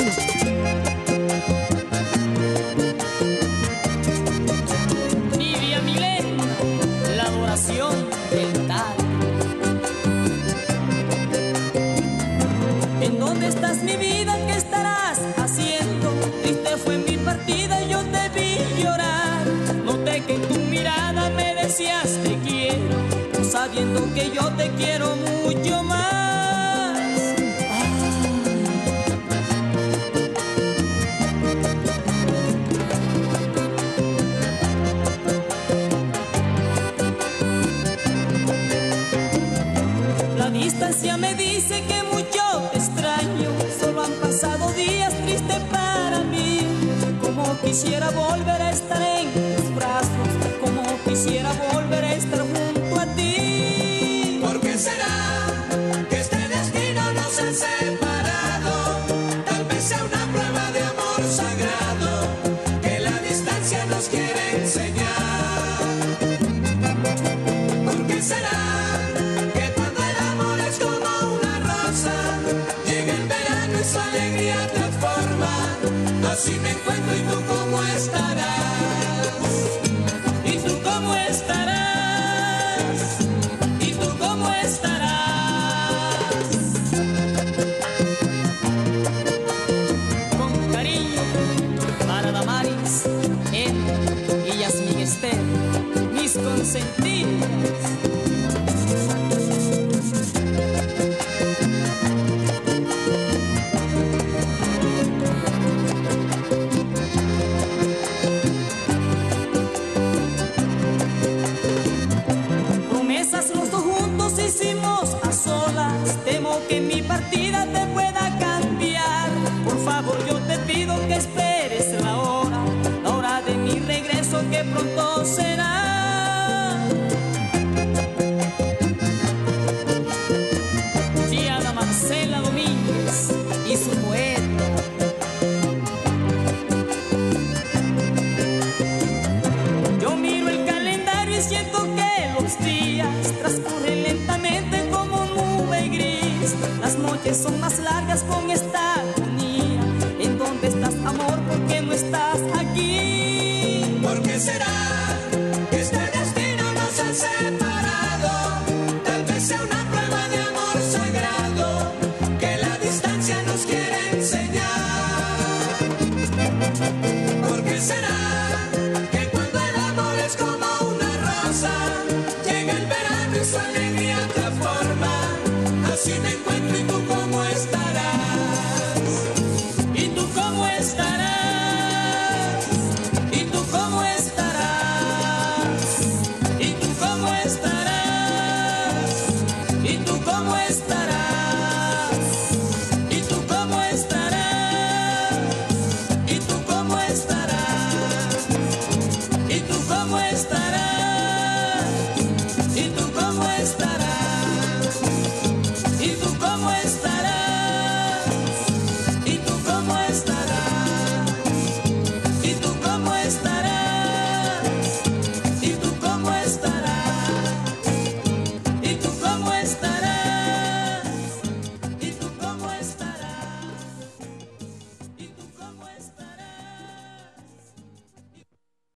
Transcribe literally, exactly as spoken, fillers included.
Nidia Milena, la adoración del tal. ¿En dónde estás, mi vida? ¿Qué estarás haciendo? Triste fue mi partida y yo te vi llorar. Noté que en tu mirada me decías te quiero, no sabiendo que yo te quiero mucho más. La distancia me dice que mucho te extraño, solo han pasado días tristes para mí. Como quisiera volver a estar en tus brazos, como quisiera volver a estar junto a ti. ¿Por qué será que este destino nos ha separado? Tal vez sea una prueba de amor sagrado que la distancia nos quiere enseñar. ¿Por qué será que cuando el amor es como una rosa, llega el verano y su alegría transforma? Así me encuentro y tú cómo estarás. ¿Y tú cómo estarás? ¿Y tú cómo estarás? Con cariño para Damaris, él y Yasmín Esther, mis consentidas. Hicimos a solas, temo que mi partida te pueda cambiar. Por favor yo te pido que esperes la hora, la hora de mi regreso que pronto será. Tía Ana Marcela Domínguez y su poeta. Yo miro el calendario y siento que los días transcurren lentamente como nube gris. Las noches son más largas con esta agonía. ¿En dónde estás, amor? ¿Por qué no estás aquí? ¿Por qué será que este destino nos ha separado? Tal vez sea una prueba de amor sagrado que la distancia nos quiere enseñar. ¿Por qué será que cuando el amor es como una rosa, llega el verano y su alegría transforma? Así me encuentro y tú cómo estarás. ¿Y tú cómo estarás? ¿Y tú cómo estarás? ¿Y tú cómo estarás? ¿Y tú cómo estarás?